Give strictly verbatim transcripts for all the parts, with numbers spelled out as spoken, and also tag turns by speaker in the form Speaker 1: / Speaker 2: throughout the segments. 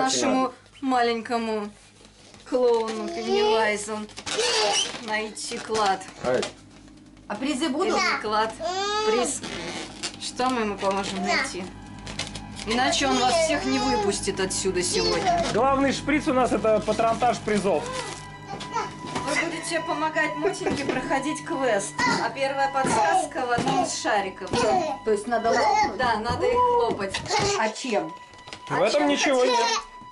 Speaker 1: нашему маленькому клоуну Пеннивайзу найти клад.
Speaker 2: А призы будут?
Speaker 1: Или клад, приз. Что мы ему поможем найти? Иначе он вас всех не выпустит отсюда сегодня.
Speaker 3: Главный шприц у нас это патронтаж призов.
Speaker 1: Вы будете помогать Мотеньке проходить квест. А первая подсказка в одном из шариков.
Speaker 2: То есть надо лопнуть?
Speaker 1: Да, надо их хлопать.
Speaker 2: А чем?
Speaker 3: В этом ничего нет.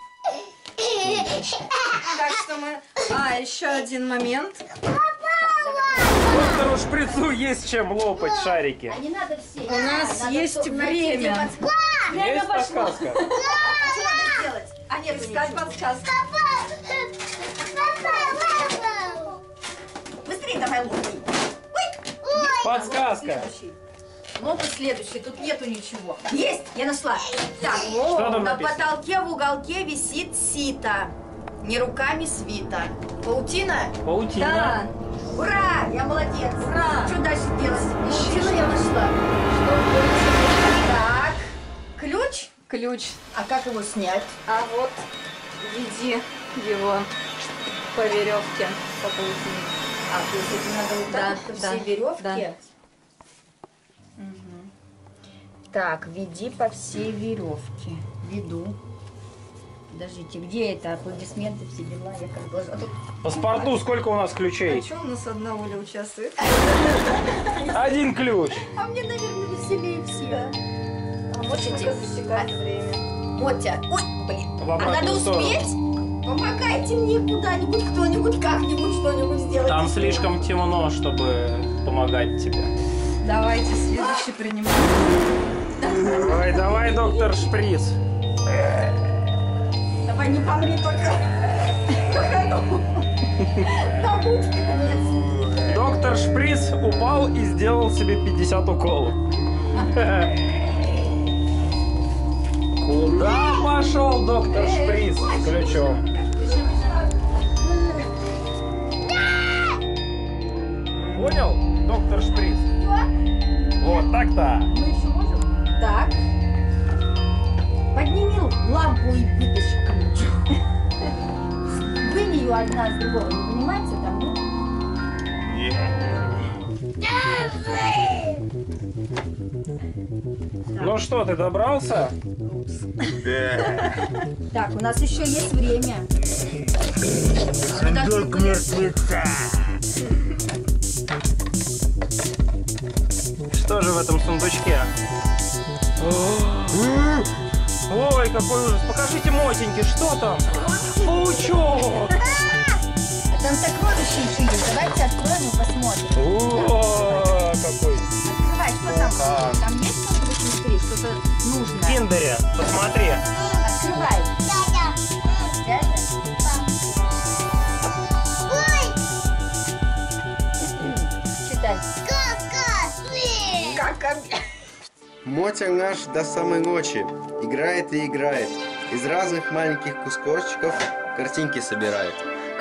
Speaker 1: Так что мы... А, еще один момент.
Speaker 3: Доктору шприцу есть чем лопать шарики.
Speaker 2: А не надо все.
Speaker 1: У нас есть время.
Speaker 3: Есть подсказка?
Speaker 2: Что надо сделать?
Speaker 1: А нет, искать подсказку.
Speaker 2: Быстрее давай лопни.
Speaker 3: Подсказка.
Speaker 2: Лопать следующий, тут нету ничего. Есть, я нашла. Так,
Speaker 3: Что там
Speaker 2: на
Speaker 3: написано?
Speaker 2: потолке в уголке висит сито. Не руками свита. Паутина?
Speaker 3: Паутина.
Speaker 1: Да.
Speaker 2: Ура! Я молодец.
Speaker 1: Ура!
Speaker 2: Что дальше делать?
Speaker 1: Ищи,
Speaker 2: Паутину
Speaker 1: что
Speaker 2: я нашла. Что так, ключ?
Speaker 1: Ключ.
Speaker 2: А как его снять?
Speaker 1: А вот веди его по веревке, по паутине.
Speaker 2: А, то есть это надо вот
Speaker 1: Да,
Speaker 2: так вот по
Speaker 1: да,
Speaker 2: всей веревке?
Speaker 1: да.
Speaker 2: Мгм. Так, веди по всей веревке. Веду. Подождите, где это? Аплодисменты, все дела, я как должна. Тут...
Speaker 3: Паспорту сколько у нас
Speaker 1: А
Speaker 3: ключей?
Speaker 1: что у нас одна Оля участвует?
Speaker 3: Один ключ.
Speaker 2: А мне, наверное, веселее все.
Speaker 1: А вот только засекает время.
Speaker 2: Мотя, ой, блин.
Speaker 3: В
Speaker 2: А
Speaker 3: обратную
Speaker 2: надо
Speaker 3: сторону.
Speaker 2: успеть? Помогайте мне куда-нибудь, кто-нибудь, как-нибудь, что-нибудь сделать.
Speaker 3: Там слишком темно, чтобы помогать тебе.
Speaker 1: Давайте следующий принимаем.
Speaker 3: Давай, давай, доктор шприц.
Speaker 2: Давай, не помри только.
Speaker 3: Доктор шприц упал и сделал себе пятьдесят уколов. Куда пошел доктор шприц с ключом? Понял, доктор шприц? Вот так-то.
Speaker 2: Мы еще можем? Так. Подними лампу и вытащи ключ. Вынь ее одна с другого, не понимаете там, ну?
Speaker 3: Ну что, ты добрался?
Speaker 2: Так, у нас еще есть время.
Speaker 4: Сундук мертвеца.
Speaker 3: Что же в этом сундучке? Ой, какой ужас! Покажите, Мотеньке, что там? Паучок!
Speaker 2: Там сокровища еще есть. Давайте откроем и посмотрим.
Speaker 3: О, какой!
Speaker 2: Открывай, что там?
Speaker 3: Вулкан.
Speaker 2: Там есть что-то внутри, что-то
Speaker 3: В
Speaker 2: нужное?
Speaker 3: киндере, посмотри.
Speaker 2: Открывай. Дядя? Читай. Кака.
Speaker 4: Мотя наш до самой ночи играет и играет. Из разных маленьких кусочков картинки собирает.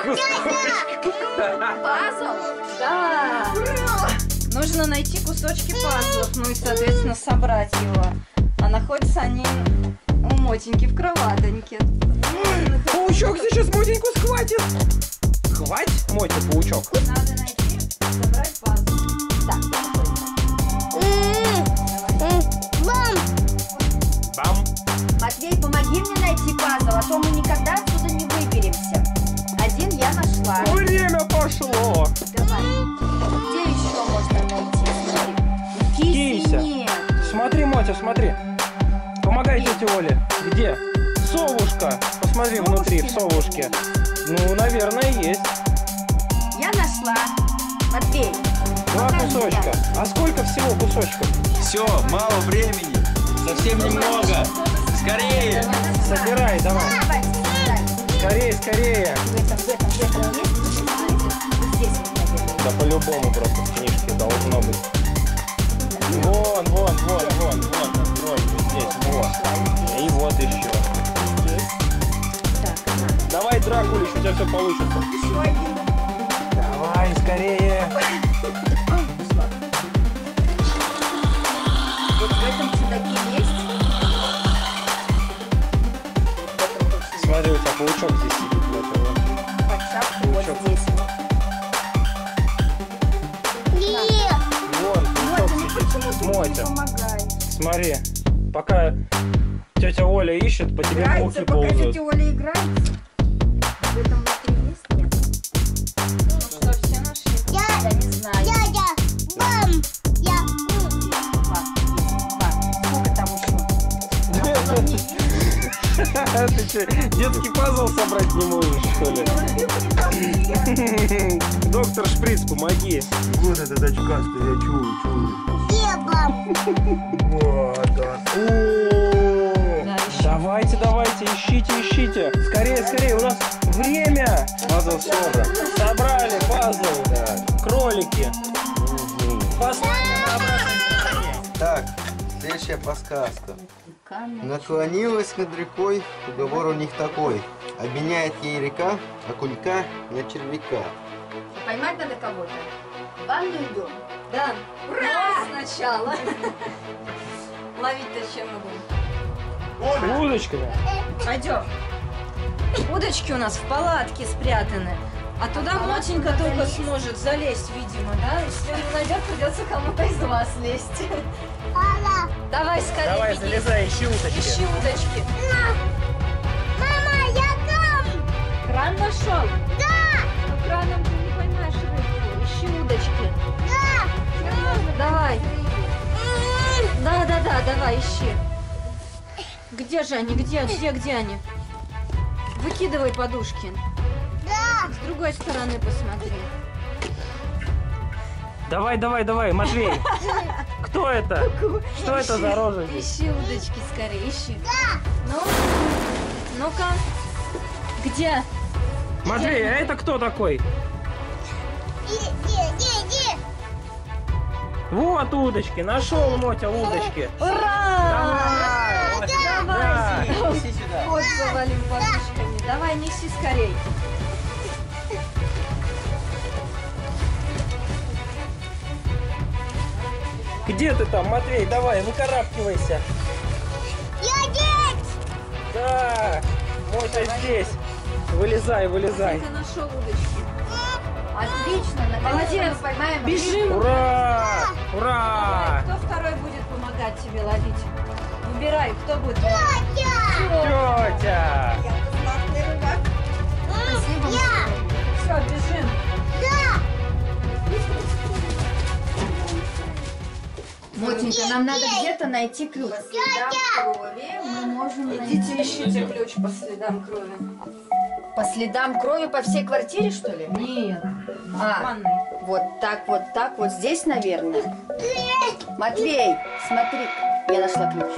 Speaker 2: Пазл?
Speaker 1: Да! Нужно найти кусочки пазлов, ну и, соответственно, собрать его. А находятся они у Мотеньки в кроватоньке.
Speaker 3: Паучок сейчас Мотеньку схватит. Хватит, Мотя, паучок.
Speaker 1: Надо найти, собрать пазл.
Speaker 2: Так.
Speaker 3: Бам.
Speaker 2: Матвей, помоги мне найти пазл, а то мы никогда отсюда не выберемся. Один я нашла.
Speaker 3: Время пошло.
Speaker 2: Давай. Где еще можно найти? Смотри. В кисе
Speaker 3: Кися.
Speaker 2: нет.
Speaker 3: Смотри, Мотя, смотри. Помогай тете Оле. Где? Совушка. Посмотри внутри, в совушке. Ну, наверное, есть.
Speaker 2: Я нашла. Матвей.
Speaker 3: Два
Speaker 2: покажи
Speaker 3: кусочка.
Speaker 2: мне.
Speaker 3: А сколько всего кусочков?
Speaker 4: Все, мало времени. Совсем немного. Скорее!
Speaker 3: Собирай, давай.
Speaker 2: Давай, сюда.
Speaker 3: Скорее, скорее.
Speaker 2: В этом, в этом, в этом есть? Вот здесь вот, наверное.
Speaker 3: Да по-любому просто в книжке должно быть. Вон, вон, вон, вон, вон, открой, здесь, вот. И вот еще.
Speaker 2: Так, ага.
Speaker 3: Давай, Дракулич, у тебя все получится.
Speaker 2: Еще один.
Speaker 3: Давай, скорее.
Speaker 2: Вот в этом чудаке есть.
Speaker 3: паучок здесь сидит. Вот, вот.
Speaker 2: Под шапкой вот
Speaker 3: Паучок.
Speaker 2: здесь.
Speaker 3: Вон, паучок
Speaker 2: Мотя, ну
Speaker 3: сидит.
Speaker 2: почему ты
Speaker 3: Мотя,
Speaker 2: не помогаешь?
Speaker 3: смотри, пока тетя Оля ищет, по тебе
Speaker 2: Играется,
Speaker 3: мухи
Speaker 2: пока
Speaker 3: ползают.
Speaker 2: тетя Оля играется. В этом внутри есть? Нет?
Speaker 1: Ну что, все нашли?
Speaker 2: Я не знаю. Два. Сколько там еще?
Speaker 3: Ты что, детский пазл собрать не можешь, что ли? Доктор Шприц, помоги.
Speaker 5: Вот этот очкастый, я чую, чую. Вот он. О,
Speaker 1: Да, еще.
Speaker 3: Давайте, давайте, ищите, ищите. Скорее, скорее, у нас время. Пазл собран. Собрали пазл.
Speaker 5: да.
Speaker 3: Кролики. Поставили на обратной стороне.
Speaker 4: Так, следующая подсказка.
Speaker 2: Камень.
Speaker 4: Наклонилась над рекой, уговор у них такой. Обменяет ей река окунька на червяка.
Speaker 2: Поймать надо кого-то. В ванну идем.
Speaker 1: Да. Ура! Сначала. Ловить-то чем мы будем?
Speaker 3: Удочками.
Speaker 1: Пойдем. Удочки у нас в палатке спрятаны. А туда Мотенька только сможет залезть, видимо, да? Если он не найдет, придется кому-то из вас лезть. Давай скорее.
Speaker 3: Давай,
Speaker 1: беги.
Speaker 3: залезай, ищи удочки.
Speaker 1: Ищи удочки.
Speaker 6: Мама, я там!
Speaker 1: Кран нашел?
Speaker 6: Да!
Speaker 1: Но краном ты не поймаешь рыбку. Ищи удочки.
Speaker 6: Да!
Speaker 1: Давай. Да, да, да, давай, ищи. Где же они? Где, где, где они? Выкидывай подушки.
Speaker 6: Да!
Speaker 1: С другой стороны посмотри.
Speaker 3: Давай, давай, давай, Матвей. Кто это? Что это за рожа здесь?
Speaker 1: Ищи удочки скорее, ищи. Ну, ну-ка. Где?
Speaker 3: Матвей, а это кто такой?
Speaker 6: Иди, иди, иди!
Speaker 3: Вот удочки, нашел Мотя удочки.
Speaker 1: Ура!
Speaker 3: Давай!
Speaker 1: Давай!
Speaker 3: Неси сюда.
Speaker 1: Вот завалим подушками. Давай, неси скорей.
Speaker 3: Где ты там, Матвей? Давай, выкарабкивайся.
Speaker 6: Я здесь!
Speaker 3: Да, Мотя здесь. Вылезай, вылезай.
Speaker 1: Ты нашел удочки.
Speaker 2: Отлично, наконец-то
Speaker 1: Молодец.
Speaker 2: мы поймаем.
Speaker 1: Бежим.
Speaker 3: Ура!
Speaker 1: Давай,
Speaker 3: Ура!
Speaker 1: кто второй будет помогать тебе ловить? Выбирай, кто будет помогать.
Speaker 6: Тетя!
Speaker 3: Тетя!
Speaker 6: Я!
Speaker 1: Все, бежим.
Speaker 6: Да!
Speaker 2: Мотенька, нам надо где-то найти ключ.
Speaker 6: Тетя!
Speaker 2: Крови мы можем найти.
Speaker 1: Идите, ищите ключ по следам крови.
Speaker 2: По следам крови по всей квартире, что ли?
Speaker 1: Нет, в
Speaker 2: А,
Speaker 1: ванной.
Speaker 2: вот так, вот так, вот здесь, наверное. Матвей, смотри, я нашла ключ.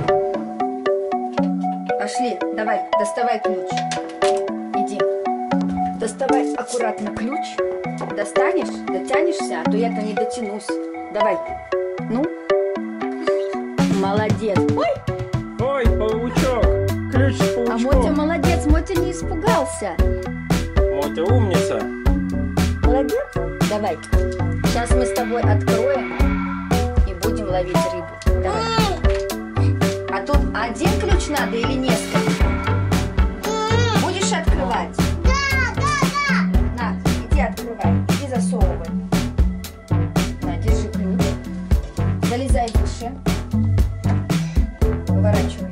Speaker 2: Пошли, давай, доставай ключ. Иди. Доставай аккуратно ключ. Достанешь, дотянешься, а то я-то не дотянусь. Давай. Ну. Молодец. Ой,
Speaker 3: Ой, паучок! Ключ с
Speaker 2: а Мотя
Speaker 3: паучком.
Speaker 2: молодец, Мотя не испугался.
Speaker 3: Мотя умница.
Speaker 2: Молодец. Давай. Сейчас мы с тобой откроем и будем ловить рыбу. Давай. А тут один ключ надо или несколько? Будешь открывать?
Speaker 6: Да, да, да!
Speaker 2: На, иди открывай. Иди засовывай. На, держи ключ. Залезай выше. Выворачивай.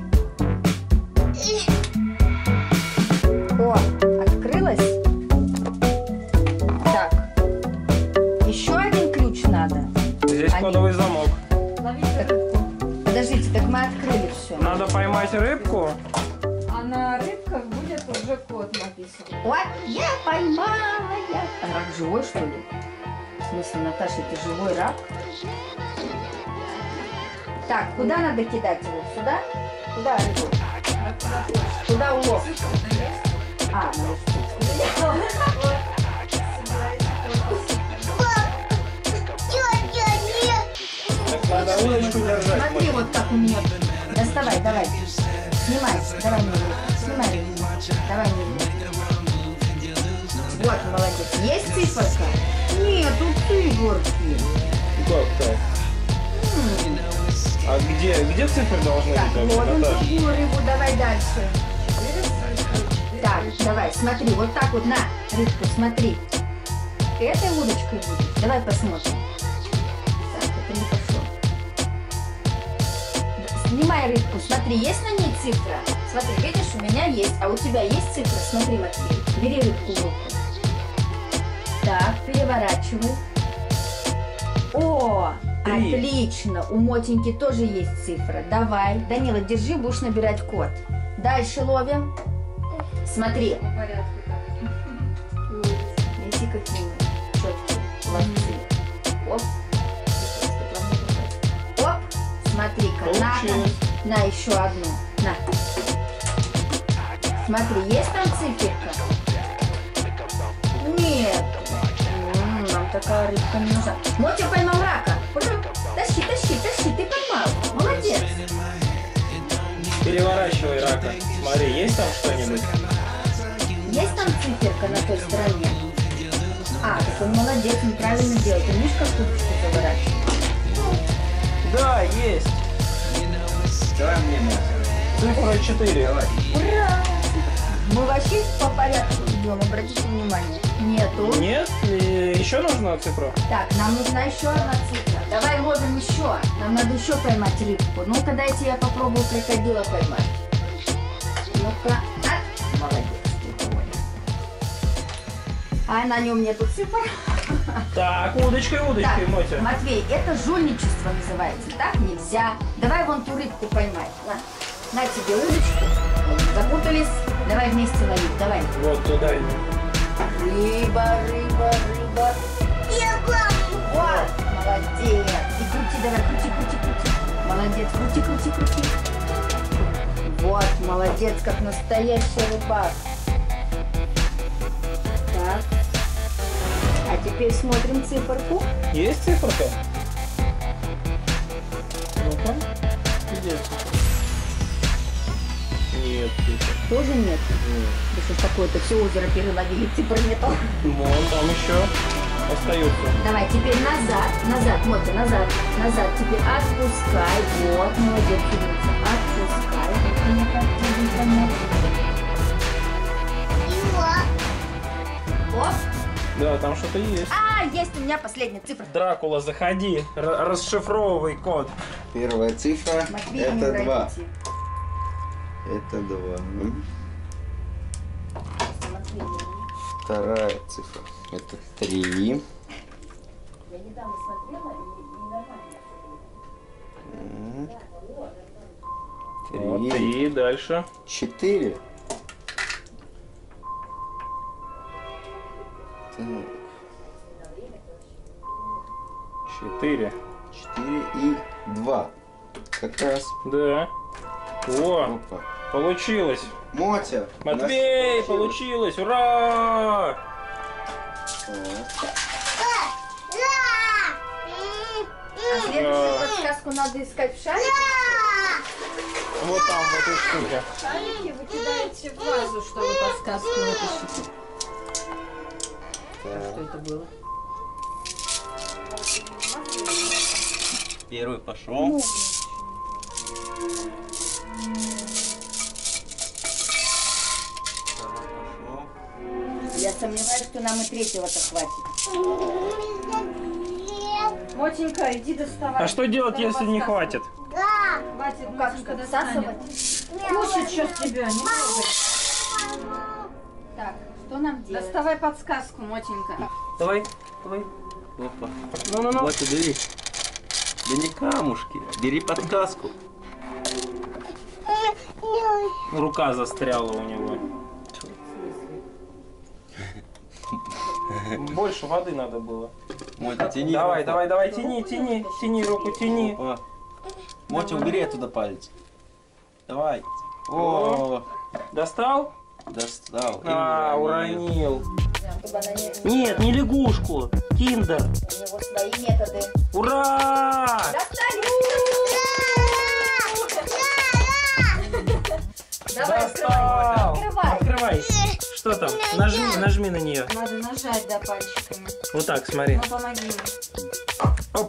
Speaker 2: О, открылась. Так. Еще один ключ надо.
Speaker 3: Здесь
Speaker 2: Они-
Speaker 3: кодовый замок.
Speaker 1: Ловите рыбку.
Speaker 2: Подождите, так мы открыли все.
Speaker 3: Надо поймать рыбку.
Speaker 1: А на рыбках будет уже код написан.
Speaker 2: Ой, я поймала, я. А рак живой, что ли? В смысле, Наташа, это живой рак? Так, куда надо кидать его? Сюда? Куда рыбу? Туда улов. А, ну,
Speaker 6: Тетя, нет!
Speaker 3: Так надо удочку держать.
Speaker 2: смотри,
Speaker 3: Мотя.
Speaker 2: вот как у меня. Доставай, давай. Снимай, давай мне. Снимай. Давай мне. Вот, молодец. Есть циферка? Нет, тут циферки.
Speaker 3: Как так? А где, где цифры должны
Speaker 2: Так,
Speaker 3: быть вообще,
Speaker 2: ловим
Speaker 3: Наташа?
Speaker 2: другую рыбу, давай дальше. Так, давай. Давай, смотри, вот так вот, на, рыбку, смотри. Этой удочкой будет. Давай посмотрим. Так, это не пошло. Снимай рыбку, смотри, есть на ней цифра? Смотри, видишь, у меня есть, а у тебя есть цифра? Смотри, Матвей, бери рыбку в руку. Так, переворачивай. О,
Speaker 3: Три.
Speaker 2: отлично, у Мотеньки тоже есть цифра. Давай, Данила, держи, будешь набирать код. Дальше ловим. Смотри.
Speaker 1: По порядку там.
Speaker 2: Видите, какие мы четкие ловцы. Оп. Оп. Смотри-ка, на,
Speaker 3: Получилось.
Speaker 2: на еще одну. На. Смотри, есть там циферка? Нет. М, Нам такая рыбка не нужна. Мотя поймал рака. Ура. Тащи, тащи, тащи, ты поймал. Молодец.
Speaker 3: Переворачивай рака. Смотри, есть там что-нибудь?
Speaker 2: Есть там циферка на той стороне? А, так он молодец, он правильно делает. Ты видишь, как удочку заворачивать?
Speaker 3: Да, есть.
Speaker 4: Давай мне, Мотя.
Speaker 3: Цифра четыре.
Speaker 4: Давай.
Speaker 2: Ура! Мы вообще по порядку идем, обратите внимание. Нету.
Speaker 3: Нет? И еще нужна цифра?
Speaker 2: Так, нам нужна еще одна цифра. Давай ловим еще. Нам надо еще поймать рыбку. Ну-ка, дайте я попробую крокодила поймать. Ну-ка. А, молодец. А на нем нету цифр.
Speaker 3: Так, удочкой, удочкой,
Speaker 2: Так,
Speaker 3: Мотя.
Speaker 2: Матвей, это жульничество называется. Так нельзя. Давай вон ту рыбку поймай. На, на тебе удочку. Запутались. Давай вместе ловить. Давай.
Speaker 3: Вот туда иди.
Speaker 2: Рыба, рыба, рыба.
Speaker 6: Я помню.
Speaker 2: Вот, молодец. И крути, давай, крути, крути, крути. Молодец, крути, крути, крути. Вот, молодец, как настоящий рыбак. Так. А теперь смотрим циферку.
Speaker 3: Есть циферка? Ну-ка. Где цифра? Нет цифр.
Speaker 2: Тоже нет. Да что ж такое-то, все озеро переловили, цифр нету.
Speaker 3: Вон там еще остаются.
Speaker 2: Давай, теперь назад, назад, Мотя, назад, назад. Теперь отпускай. Вот, молодец, умница. Отпускай. Ну-ка, ну-ка, ну-ка. Оп.
Speaker 3: Да, там что-то есть.
Speaker 2: А, есть у меня последняя цифра.
Speaker 3: Дракула, заходи, р- расшифровывай код.
Speaker 4: Первая цифра
Speaker 2: Матвей,
Speaker 4: это
Speaker 2: не
Speaker 4: два.
Speaker 2: врагите.
Speaker 4: Это два. М.
Speaker 2: Матвей,
Speaker 4: Вторая цифра это три.
Speaker 2: я недавно смотрела и, и нормально.
Speaker 3: Вот,
Speaker 4: Три.
Speaker 3: и дальше.
Speaker 4: Четыре. Так.
Speaker 3: Четыре.
Speaker 4: Четыре и два. Как раз.
Speaker 3: Да. О,
Speaker 4: Опа.
Speaker 3: получилось.
Speaker 4: Мотя. у нас
Speaker 3: Матвей, получилось. Ура!
Speaker 4: Так.
Speaker 2: А следующую подсказку надо искать в шарике.
Speaker 3: Вот там, в этой штуке.
Speaker 1: Шарики вы кидаете в вазу, чтобы подсказку вытащить.
Speaker 4: Так.
Speaker 1: Что это было?
Speaker 4: Первый пошел. Второй пошел.
Speaker 2: Я сомневаюсь, что нам и третьего-то хватит.
Speaker 1: Мотенька, иди доставай.
Speaker 3: А что делать,
Speaker 1: Вторую
Speaker 3: если не
Speaker 1: подсказку.
Speaker 3: хватит?
Speaker 1: Хватит,
Speaker 2: Ну как,
Speaker 1: Мотенька,
Speaker 2: что,
Speaker 1: достанет.
Speaker 2: всасывать?
Speaker 1: Кушать сейчас тебя, не трогай.
Speaker 2: Так, что нам делать?
Speaker 1: Доставай подсказку, Мотенька.
Speaker 3: Давай, давай.
Speaker 4: Опа.
Speaker 3: Ну-ну-ну.
Speaker 4: Вот и бери. Да не камушки. Бери подсказку.
Speaker 3: Рука застряла у него. Больше воды надо было.
Speaker 4: Мотя, тяни.
Speaker 3: Давай,
Speaker 4: руку.
Speaker 3: давай, давай, тяни, тяни, тяни руку, тяни.
Speaker 4: Опа. Мотя, убери оттуда палец. Давай. О,
Speaker 3: Достал?
Speaker 4: достал. И
Speaker 3: А,
Speaker 4: уронил.
Speaker 3: уронил.
Speaker 2: Чтобы она не...
Speaker 3: Нет, не лягушку. Киндер.
Speaker 2: У него свои методы.
Speaker 3: Ура!
Speaker 2: Достаю! Давай, открывай.
Speaker 3: Достал.
Speaker 2: Открывай.
Speaker 3: Открывай. Что там? Нажми, нажми на нее.
Speaker 1: Надо нажать, да, пальчиками.
Speaker 3: Вот так, смотри.
Speaker 1: Ну, помоги мне.
Speaker 3: Оп.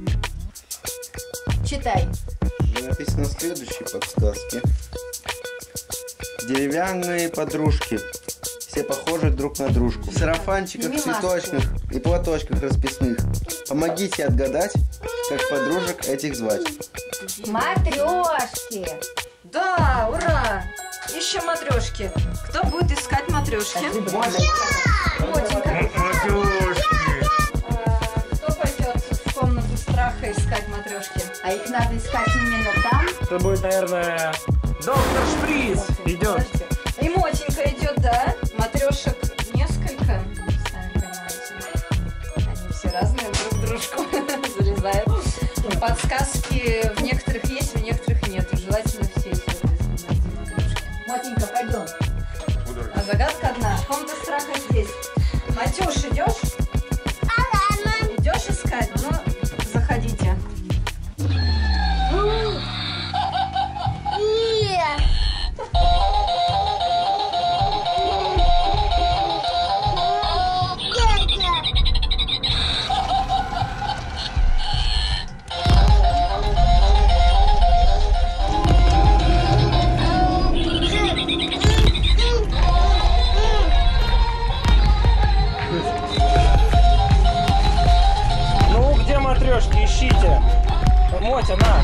Speaker 2: Читай.
Speaker 4: Написано в следующей подсказке. Деревянные подружки все похожи друг на дружку. В сарафанчиках,
Speaker 2: Сними маску.
Speaker 4: цветочках и платочках расписных. Помогите отгадать, как подружек этих звать.
Speaker 2: Матрешки.
Speaker 1: Да, ура! Ищем матрешки. Кто будет искать матрешки? Мотенька.
Speaker 5: Матрешки.
Speaker 1: Кто пойдет в комнату страха искать матрешки?
Speaker 2: А их надо искать именно там.
Speaker 3: Это будет, наверное, доктор Шприц идет.
Speaker 1: И Мотенька идет, да? Матрешек несколько. Сами понимаете. Они все разные, друг дружку залезают. Подсказки в некоторых есть, в некоторых нет. Желательно все эти матрешки.
Speaker 2: Мотенька, пойдем.
Speaker 1: А загадка одна. Комната страха здесь. Матюш, идешь? Идешь искать? Ну, заходите.
Speaker 6: Нет.
Speaker 3: Ну, где матрешки? Ищите. Мотя, на.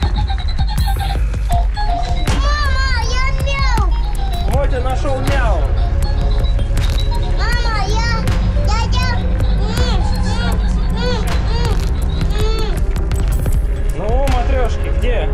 Speaker 6: Мама, я мяу.
Speaker 3: Мотя нашел мяу.
Speaker 6: Мама, я, я, я. М, м, м, м, м.
Speaker 3: Ну, матрешки, где?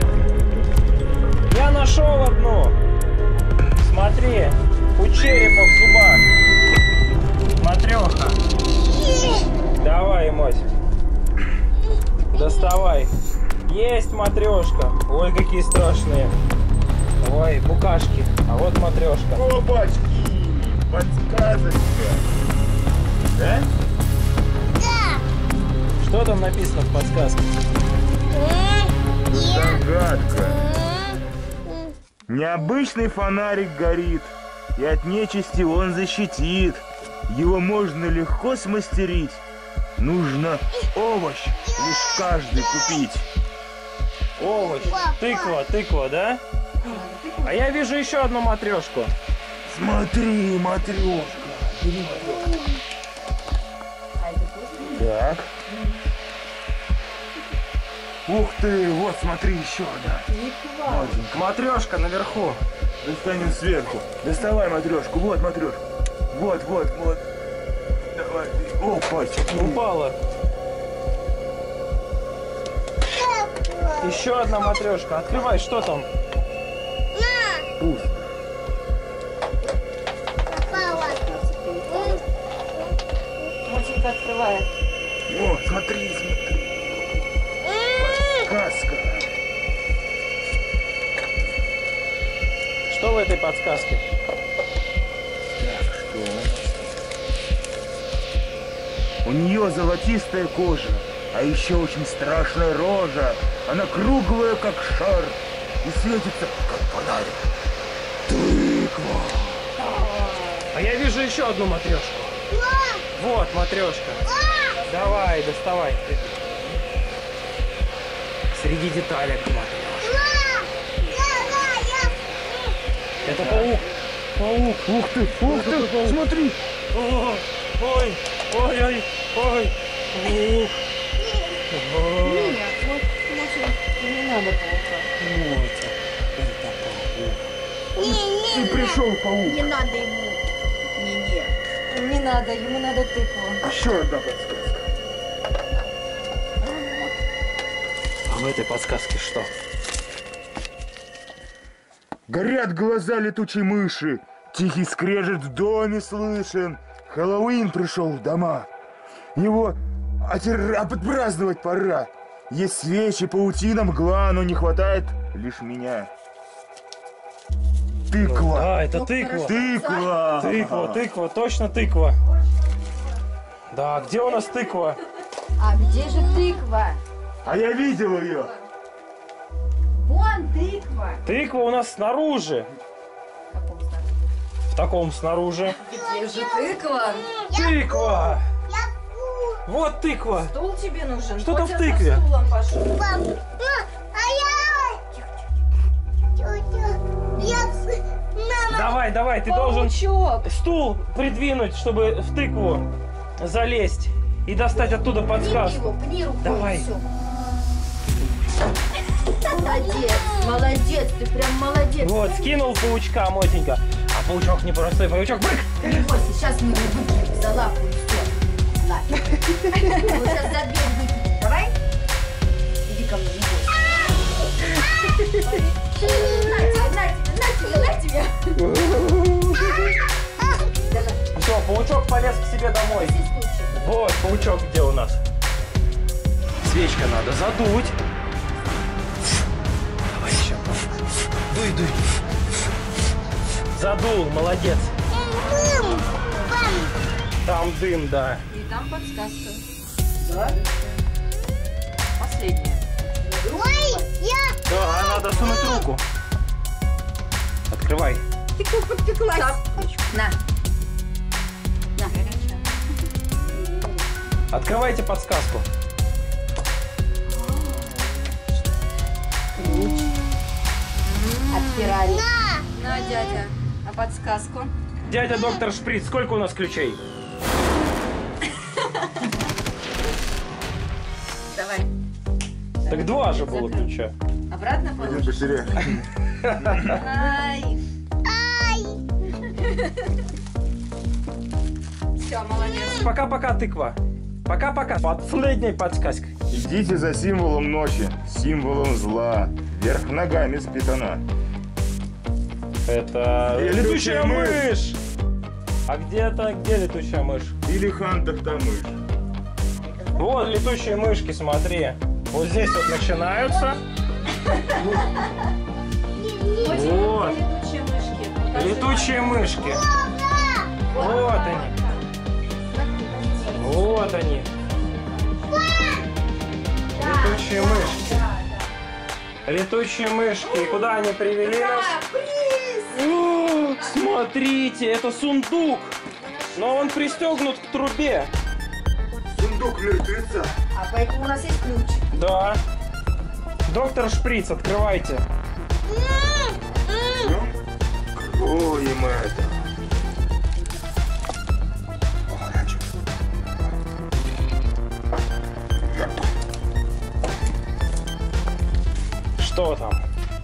Speaker 3: Я нашел одну. Смотри, у черепа в зубах. Матреха. Давай, Моть. Доставай. Есть матрешка. Ой, какие страшные. Ой, букашки. А вот матрешка.
Speaker 5: Опачки. Подсказочка. Да?
Speaker 6: Да.
Speaker 3: Что там написано в подсказке?
Speaker 6: М, я.
Speaker 5: Загадка.
Speaker 6: М,
Speaker 5: Необычный фонарик горит, и от нечисти он защитит. Его можно легко смастерить. Нужно овощ лишь каждый купить.
Speaker 3: Овощ. Тыква, тыква, да? А я вижу еще одну матрешку.
Speaker 5: Смотри, матрешка. Бери матрешку. Так. Ух ты, вот смотри, еще одна. Маленькая.
Speaker 3: Матрешка наверху.
Speaker 5: Достанем сверху. Доставай матрешку. Вот матрешка. Вот, вот, вот. Давай. Опачки.
Speaker 3: Упала. Еще одна матрешка. Открывай, что там?
Speaker 5: Пусто.
Speaker 6: Папа.
Speaker 1: Мотенька открывает.
Speaker 5: О, смотри, смотри. Подсказка.
Speaker 3: Что в этой подсказке?
Speaker 5: Так, что у нас? У нее золотистая кожа, а еще очень страшная рожа. Она круглая, как шар, и светится, как фонарик. Тыква.
Speaker 3: А я вижу еще одну матрешку. Вот матрешка. Давай, доставай. Среди деталек матрешка. Это паук. Паук.
Speaker 5: Ух ты, ух ты, смотри.
Speaker 3: О, ой, ой, ой, ой. Паук. О,
Speaker 1: Не надо паука.
Speaker 3: Мотя, это паук.
Speaker 5: И пришел паук.
Speaker 2: Не надо ему. Не-не.
Speaker 1: Не надо, ему надо тыкву.
Speaker 5: Еще одна подсказка.
Speaker 3: А в этой подсказке что?
Speaker 5: Горят глаза летучей мыши. Тихий скрежет в доме слышен. Хэллоуин пришел в дома. Его отир... отпраздновать пора. Есть свечи, паутина, мгла, но не хватает лишь меня. Тыква.
Speaker 3: Да, это тыква.
Speaker 5: Тыква.
Speaker 3: Тыква, тыква, точно тыква. Да, где у нас тыква?
Speaker 2: А где же тыква?
Speaker 5: А я видел ее.
Speaker 2: Вон тыква.
Speaker 3: Тыква у нас снаружи. В таком снаружи.
Speaker 1: Где же тыква?
Speaker 3: Тыква! Вот тыква.
Speaker 1: Стул тебе нужен?
Speaker 3: Что там в
Speaker 1: Мотя
Speaker 3: тыкве?
Speaker 1: за стулом пошел.
Speaker 6: А я... Тетя, я... Мама,
Speaker 3: Давай, давай, ты
Speaker 1: Паучок.
Speaker 3: должен стул придвинуть, чтобы в тыкву залезть и достать оттуда
Speaker 2: Пни
Speaker 3: подсказку.
Speaker 2: его, пни рукой.
Speaker 3: Давай.
Speaker 2: Всё. Молодец, молодец, ты прям молодец.
Speaker 3: Вот, скинул паучка, Мотенька. А паучок не простой, паучок. Брык!
Speaker 2: Не бойся, сейчас мы его выкинем за лапу и все. Нафиг. Вот сейчас за дверь выкинем. Давай. Иди ко мне, не бойся. На тебе, на тебе, на тебе, на тебе. Давай.
Speaker 3: Все, паучок полез к себе домой.
Speaker 2: Здесь лучше.
Speaker 3: Вот, паучок где у нас? Свечка надо задуть. Давай еще. Дуй, дуй. Задул, молодец. Там дым, да.
Speaker 1: И там подсказка.
Speaker 2: Да?
Speaker 1: Последняя.
Speaker 6: Ой, я.
Speaker 3: Да, надо сунуть руку. Открывай.
Speaker 1: Ты как подпеклась.
Speaker 2: На. На.
Speaker 3: Открывайте подсказку.
Speaker 2: Отпирали.
Speaker 1: На, дядя. А подсказку?
Speaker 3: Дядя доктор Шприц, сколько у нас ключей?
Speaker 1: Давай.
Speaker 3: Так два же было ключа.
Speaker 1: Обратно
Speaker 5: Один
Speaker 1: положишь?
Speaker 5: потерял.
Speaker 1: Ай.
Speaker 6: Ай.
Speaker 1: Все, молодец.
Speaker 3: Пока-пока, тыква. Пока-пока. Последняя подсказка.
Speaker 5: Идите за символом ночи, символом зла. Вверх ногами спит она.
Speaker 3: Это
Speaker 5: Летучая
Speaker 3: летучая мышь. А где-то, где летучая мышь?
Speaker 5: Или хантах-то мышь.
Speaker 3: Вот летучие мышки, смотри. Вот здесь вот начинаются. Вот.
Speaker 1: Летучие мышки. Покажи.
Speaker 3: Летучие мышки. Вот они. Вот они. Летучие мышки. Летучие мышки. Куда они привели нас? О, смотрите, это сундук. Но он пристегнут к трубе.
Speaker 5: Сундук мертвеца.
Speaker 2: А поэтому у нас есть ключ.
Speaker 3: Да. Доктор Шприц, открывайте.
Speaker 5: Откроем это.
Speaker 3: Что там?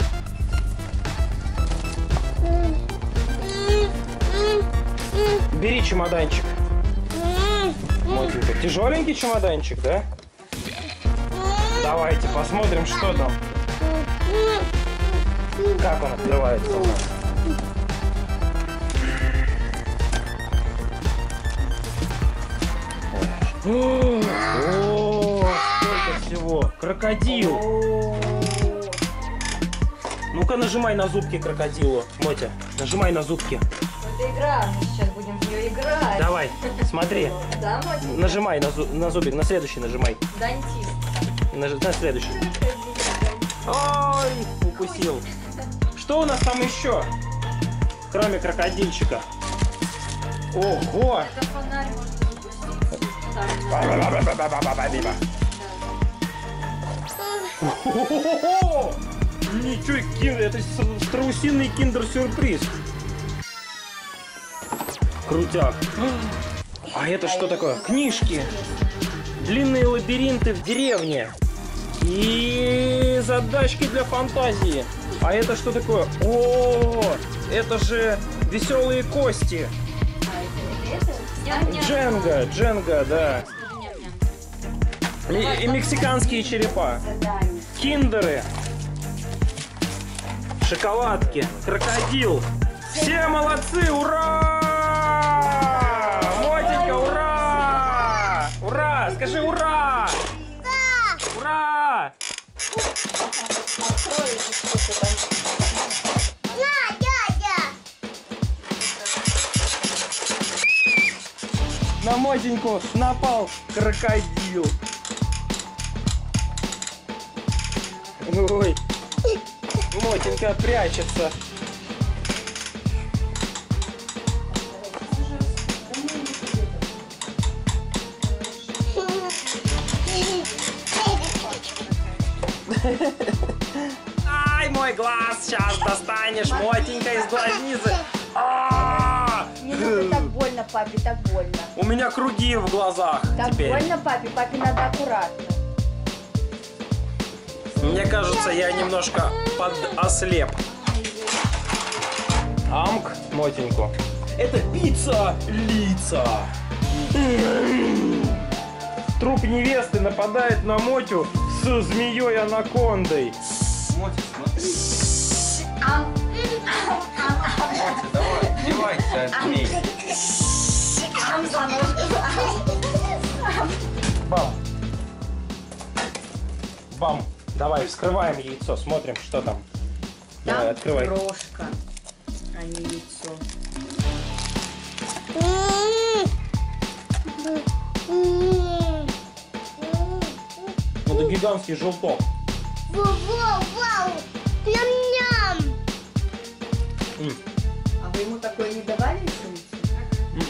Speaker 3: Бери чемоданчик. Мотенька. Тяжеленький чемоданчик, да? Давайте посмотрим, что там. Как он открывается у нас. О, о, сколько всего. Крокодил. Ну-ка, нажимай на зубки крокодилу. Мотя, нажимай на зубки.
Speaker 1: Это игра. Мы сейчас будем в нее играть.
Speaker 3: Давай, смотри.
Speaker 1: Да, Мотя?
Speaker 3: Нажимай на, зу- на зубик, на следующий нажимай.
Speaker 1: Дантист.
Speaker 3: На, на следующий. Ой, укусил. Что у нас там еще? Кроме крокодильчика. Ого!
Speaker 1: Это фонарь можно запустить. Так,
Speaker 3: О-хо-хо-хо! Ничего, кин- это с- страусиный киндер-сюрприз. Крутяк. А это что такое? Книжки. Длинные лабиринты в деревне. И задачки для фантазии. А это что такое? О, это же веселые кости.
Speaker 1: Ням-ням.
Speaker 3: Дженга, Дженга, да.
Speaker 1: Ням-ням.
Speaker 3: И, и мексиканские черепа. Киндеры. Шоколадки. Крокодил. Все молодцы, ура! Мотенька, ура! Ура! Скажи ура! Ура!
Speaker 6: На, дядя.
Speaker 3: На Мотеньку напал крокодил. Ой, Мотенька прячется. Ай, мой глаз, сейчас достанешь, Мотенька, из глазницы.
Speaker 2: папе, так больно.
Speaker 3: У меня круги в глазах
Speaker 2: Так
Speaker 3: теперь.
Speaker 2: больно папе, папе надо аккуратно.
Speaker 3: Мне кажется, я немножко подослеп. Амк, Мотеньку. Это пицца лица. Труп невесты нападает на Мотю с змеей-анакондой.
Speaker 4: Мотя, смотри. Мотя, давай, одевайся от змей.
Speaker 3: Бам. Бам. Давай, вскрываем яйцо, смотрим, что там. Давай,
Speaker 2: Там
Speaker 3: открывай.
Speaker 2: крошка, а не яйцо.
Speaker 3: Это гигантский желток.
Speaker 6: Вау-вау-вау! Ням-ням!
Speaker 3: М.
Speaker 2: А вы ему такое не давали еще?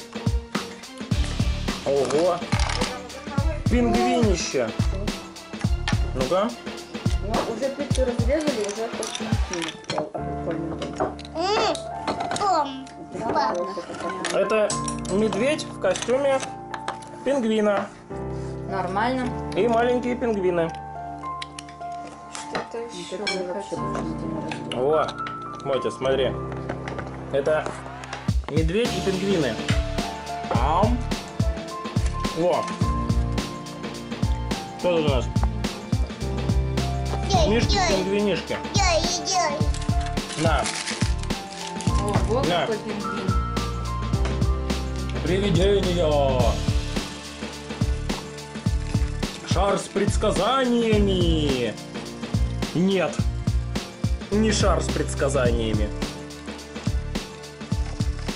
Speaker 3: Ого. Пингвинище. Ну-ка.
Speaker 2: Ну, уже пиццу разрезали, уже только накинул. А прикольно.
Speaker 6: Ом!
Speaker 3: Это медведь в костюме пингвина.
Speaker 2: Нормально.
Speaker 3: И маленькие пингвины.
Speaker 1: Что-то еще.
Speaker 3: О, Мотя, смотри. Это медведь и пингвины. Ам. Во. Что тут у нас? Мишки-пингвинишки.
Speaker 6: Яй, яй!
Speaker 3: На.
Speaker 1: О, вот
Speaker 3: На.
Speaker 1: какой пингвин.
Speaker 3: Привидения. Шар с предсказаниями. Нет. Не шар с предсказаниями.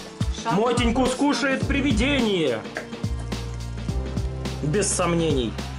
Speaker 3: Мотеньку скушает привидение. Без сомнений.